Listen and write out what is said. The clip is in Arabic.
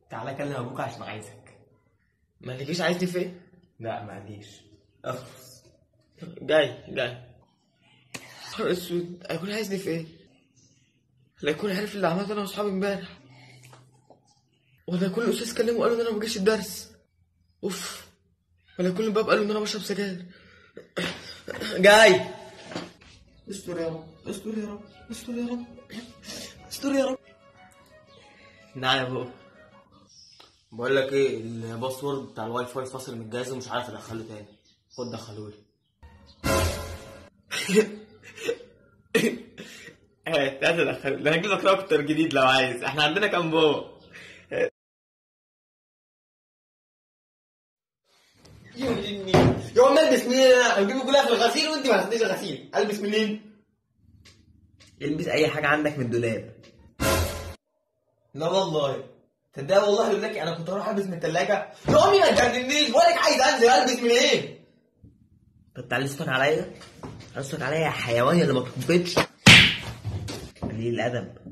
تعالى كلم ابوك عشان عايزك. ما تجيش عايزني في ايه؟ لا معليش. اخلص. جاي. نهار اسود، هيكون عايزني في ايه؟ لا يكون عارف اللي عملته انا واصحابي امبارح، ولا يكون الاستاذ كلمه وقال له ان انا ما بجيش الدرس. اوف. ولا يكون الباب قال له ان انا بشرب سجاير. جاي. استر يا رب، استر يا رب، استر يا رب، استر يا رب. نعم يا ابو. بقول لك ايه، الباسورد بتاع الواي فاي فاصل من الجهاز ومش عارف ادخله تاني. خد دخلولي. تعالى ادخله، ده انا هجيب لك راوتر جديد لو عايز، احنا عندنا كام بو. يا عم البس منين؟ انا هجيبه كلها في الغسيل وانت ما هتديش الغسيل. البس منين؟ البس اي حاجه عندك من الدولاب. لا والله. تصدق والله يقول لك انا كنت هروح البس من الثلاجه. يا امي ما تجننيش، بقولك عايز انزل البس منين؟ طب تعالى صوتك عليا، صوتك عليا يا حيوان اللي ما تخبطش. قليل الادب.